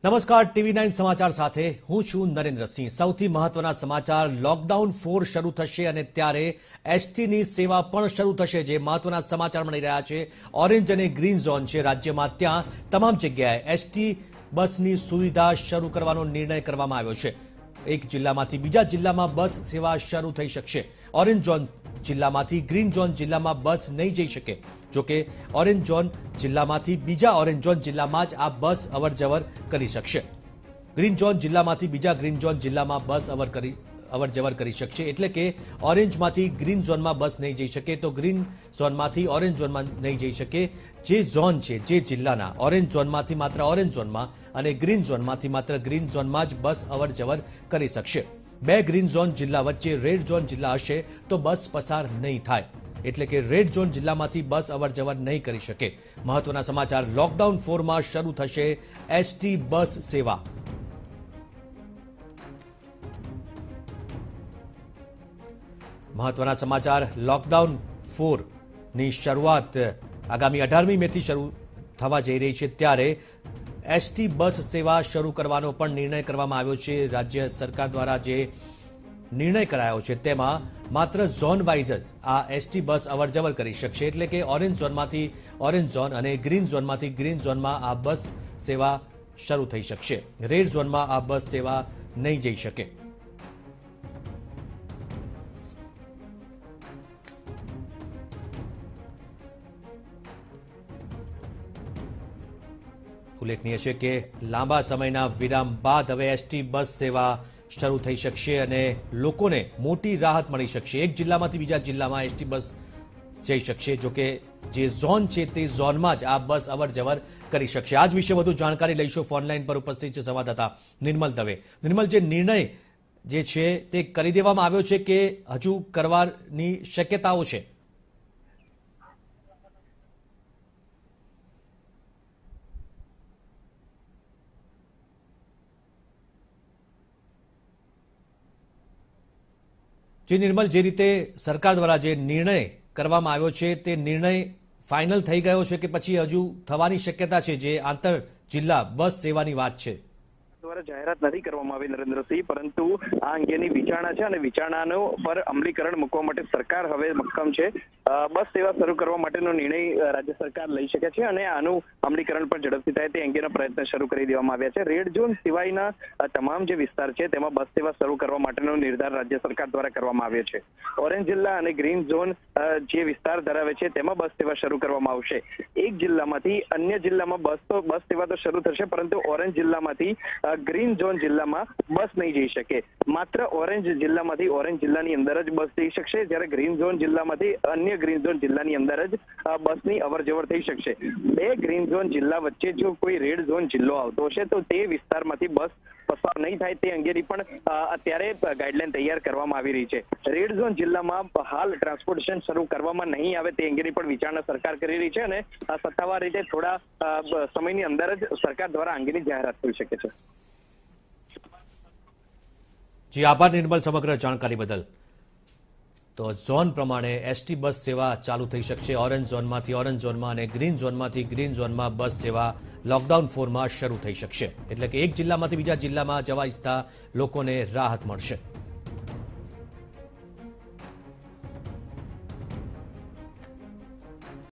નમસ્કાર, TV9 સમાચાર સાથે હું છું નરેન્દ્રસિંહ। સૌથી મહત્વના સમાચાર, લોકડાઉન 4 શરૂ થશે અને ત્યારે એસટીની સેવા પણ શરૂ થશે। જે મહત્વના સમાચાર મળી રહ્યા છે, ઓરેન્જ અને ગ્રીન ઝોન છે રાજ્યમાં, ત્યાં તમામ જગ્યાએ એસટી બસની સુવિધા શરૂ કરવાનો નિર્ણય કરવામાં આવ્યો છે। એક જિલ્લામાંથી બીજા જિલ્લામાં બસ સેવા શરૂ થઈ શકશે। ઓરેન્જ ઝોન જિલ્લામાંથી ગ્રીન ઝોન જિલ્લામાં બસ નહીં જઈ શકે। જો કે ઓરેન્જ ઝોન જિલ્લામાંથી બીજા ઓરેન્જ ઝોન જિલ્લામાં જ આ બસ અવરજવર કરી શકશે। ગ્રીન ઝોન જિલ્લામાંથી બીજા ગ્રીન ઝોન જિલ્લામાં બસ અવરજવર કરી શકશે। એટલે કે ઓરેન્જમાંથી ગ્રીન ઝોનમાં બસ નહીં જઈ શકે તો ગ્રીન ઝોનમાંથી ઓરેન્જ ઝોનમાં નહીં જઈ શકે। જે ઝોન છે, જે જિલ્લાના ઓરેન્જ ઝોનમાંથી માત્ર ઓરેન્જ ઝોનમાં અને ગ્રીન ઝોનમાંથી માત્ર ગ્રીન ઝોનમાં જ બસ અવરજવર કરી શકશે। બે ગ્રીન ઝોન જિલ્લા વચ્ચે રેડ ઝોન જિલ્લા હશે તો બસ પસાર નહીં થાય। એટલે કે રેડ ઝોન જિલ્લામાંથી બસ અવરજવર નહીં કરી શકે। મહત્વના સમાચાર, લોકડાઉન 4 માં શરૂ થશે એસટી બસ સેવા। મહત્વના સમાચાર, લોકડાઉન 4 ની શરૂઆત આગામી 18મી મેથી શરૂ થવા જઈ રહી છે, ત્યારે એસટી બસ સેવા શરૂ કરવાનો પણ નિર્ણય કરવામાં આવ્યો છે। રાજ્ય સરકાર દ્વારા જે નિર્ણય કરાયો છે તેમાં માત્ર ઝોન વાઇઝ જ આ એસટી બસ અવરજવર કરી શકશે। એટલે કે ઓરેન્જ ઝોનમાંથી ઓરેન્જ ઝોન અને ગ્રીન ઝોનમાંથી ગ્રીન ઝોનમાં આ બસ સેવા શરૂ થઈ શકશે। રેડ ઝોનમાં આ બસ સેવા નહીં જઈ શકે। ઉલ્લેખનીય છે કે લાંબા સમયના વિરામ બાદ હવે એસટી બસ સેવા શરૂ થઈ શકશે અને લોકોને મોટી રાહત મળી શકશે। એક જિલ્લામાંથી બીજા જિલ્લામાં એસટી બસ જઈ શકશે। જો કે જે ઝોન છે તે ઝોનમાં જ આ બસ અવરજવર કરી શકશે। આજ વિશે વધુ જાણકારી લઈશું। ફોનલાઈન પર ઉપસ્થિત છે સંવાદદાતા નિર્મલ દવે। નિર્મલ, જે નિર્ણય જે છે તે કરી દેવામાં આવ્યો છે કે હજુ કરવાની શક્યતાઓ છે? જે નિર્મલ, જે રીતે સરકાર દ્વારા જે નિર્ણય કરવામાં આવ્યો છે તે નિર્ણય ફાઇનલ થઈ ગયો છે કે પછી હજુ થવાની શક્યતા છે? જે આંતર જિલ્લા બસ સેવાની વાત છે દ્વારા જાહેરાત નથી કરવામાં આવી નરેન્દ્રસિંહ, પરંતુ આ અંગેની વિચારણા છે અને વિચારણાનો પર અમલીકરણ મૂકવા માટે સરકાર હવે મક્કમ છે। બસ સેવા શરૂ કરવા માટેનો નિર્ણય રાજ્ય સરકાર લઈ શકે છે અને આનું અમલીકરણ પણ ઝડપથી થાય તે અંગેના પ્રયત્ન શરૂ કરી દેવામાં આવ્યા છે। રેડ ઝોન સિવાયના તમામ જે વિસ્તાર છે તેમાં બસ સેવા શરૂ કરવા માટેનો નિર્ધાર રાજ્ય સરકાર દ્વારા કરવામાં આવ્યો છે। ઓરેન્જ જિલ્લા અને ગ્રીન ઝોન જે વિસ્તાર ધરાવે છે તેમાં બસ સેવા શરૂ કરવામાં આવશે। એક જિલ્લામાંથી અન્ય જિલ્લામાં બસ સેવા તો શરૂ થશે, પરંતુ ઓરેન્જ જિલ્લામાંથી ગ્રીન ઝોન જિલ્લામાં બસ નહીં જઈ શકે। માત્ર ઓરેન્જ જિલ્લામાંથી ઓરેન્જ જિલ્લાની અંદર જ બસ જઈ શકશે, જ્યારે ગ્રીન ઝોન જિલ્લામાંથી અન્ય ગ્રીન ઝોન જિલ્લાની અંદર જ બસની અવરજવર થઈ શકશે। બે ગ્રીન ઝોન જિલ્લા વચ્ચે જો કોઈ રેડ ઝોન જિલ્લો આવતો હશે તો તે વિસ્તારમાંથી બસ પસાર નહીં થાય તે અંગેની પણ અત્યારે ગાઈડલાઈન તૈયાર કરવામાં આવી રહી છે। રેડ ઝોન જિલ્લામાં હાલ ટ્રાન્સપોર્ટેશન શરૂ કરવામાં નહીં આવે તે અંગેની પણ વિચારણા સરકાર કરી રહી છે અને સત્તાવાર રીતે થોડા સમયની અંદર જ સરકાર દ્વારા અંગેની જાહેરાત થઈ શકે છે। જી આભાર નિર્મલ, સમગ્ર જાણકારી બદલ। તો ઝોન પ્રમાણે એસટી બસ સેવા ચાલુ થઈ શકશે। ઓરેન્જ ઝોનમાંથી ઓરેન્જ ઝોનમાં અને ગ્રીન ઝોનમાંથી ગ્રીન ઝોનમાં બસ સેવા લોકડાઉન 4 માં શરૂ થઈ શકશે। એટલે કે એક જિલ્લામાંથી બીજા જિલ્લામાં જવા ઈચ્છતા લોકોને રાહત મળશે।